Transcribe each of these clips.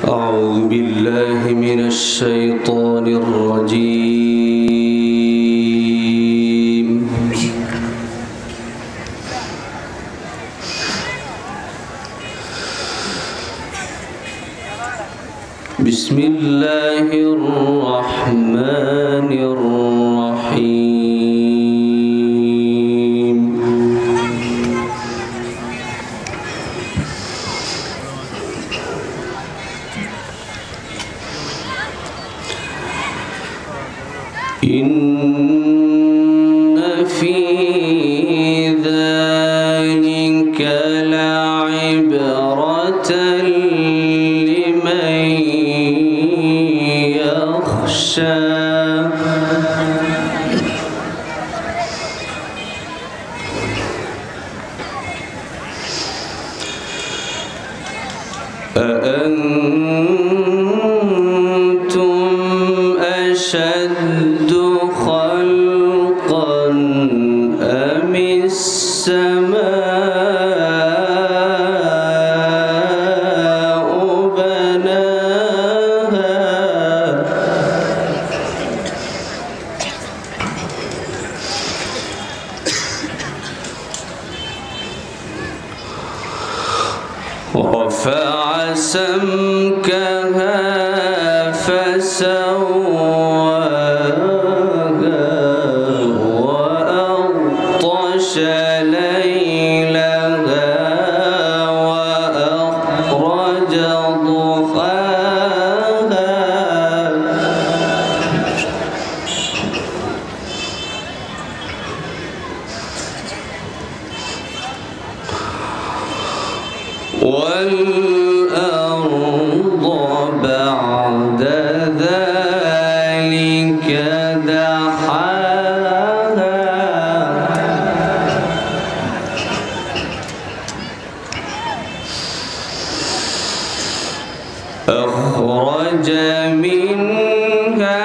أعوذ بالله من الشيطان الرجيم. بسم الله الرحمن الرحيم. إن في ذلك لعبرة لمن يخشى. أأنتم أشد خلقا أم السماء بناها رفع سمكها فسواها وأغطش ليلها وأخرج ضحاها. والأرض بعد ذلك دحاها. أخرج منها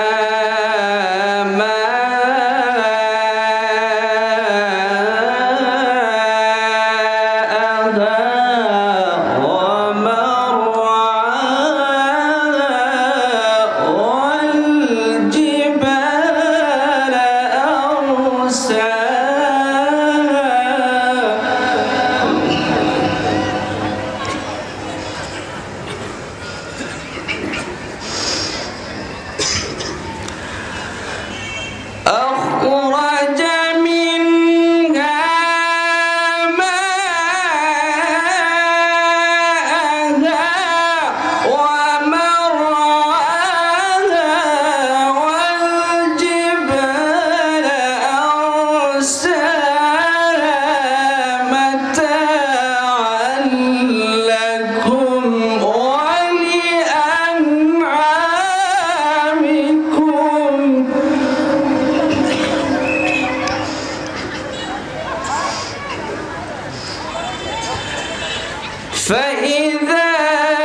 فإذا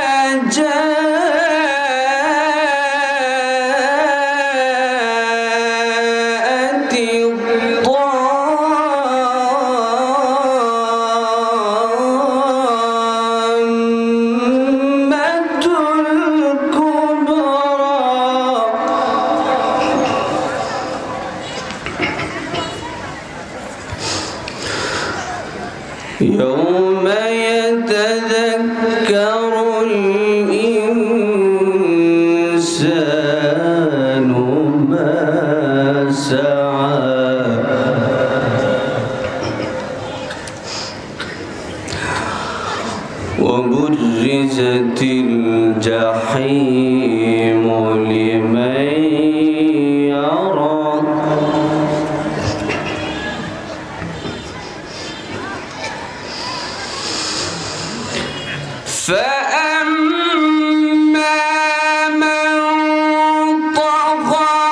جاءت الطامة الكبرى يوم يتذكر الإنسان ما سعى وبرزت الجحيم لمن يرى. فأما من طغى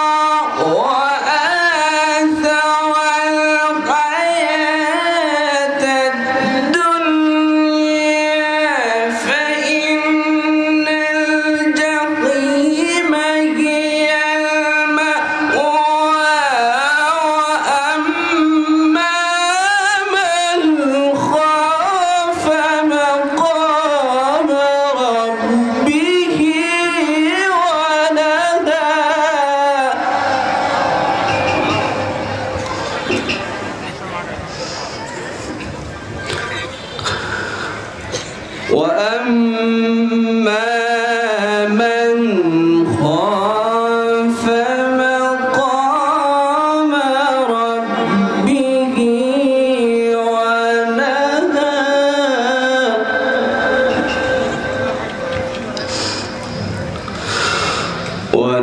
وآثر الحياة الدنيا فإن الجحيم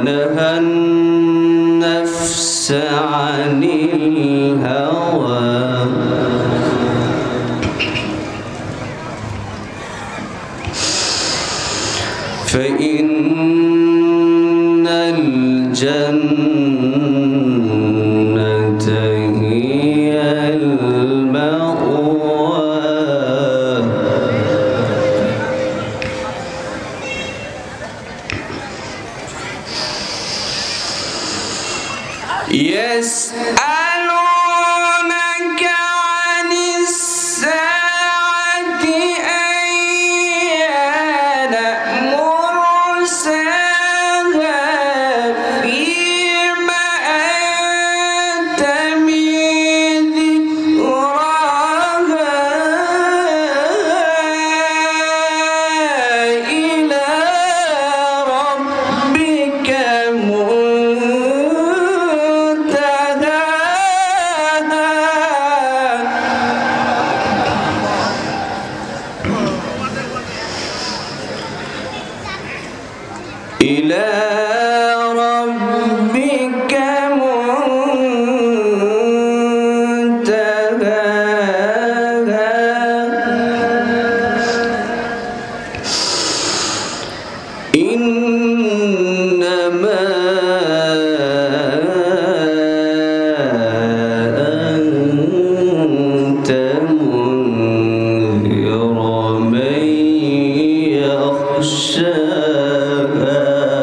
ونهى النفس عن الهوى فإن الجنة هي المأوى يسألونك عن الساعة أيان مرساها فيما أنت من ذكراها إلى ربك إلى ربك منتهاها إنما أنت منذر من يخشاها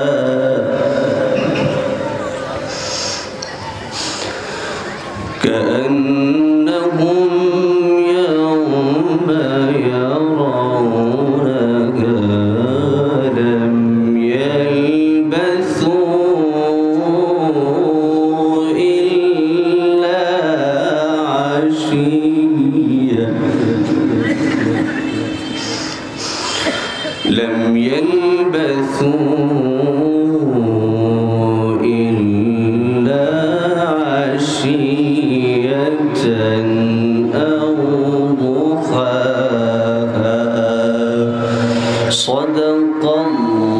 كأنهم يوم يرونها لم يلبثوا إلا عشيا لم يلبثوا إلا عشية أو ضحاها صدق الله.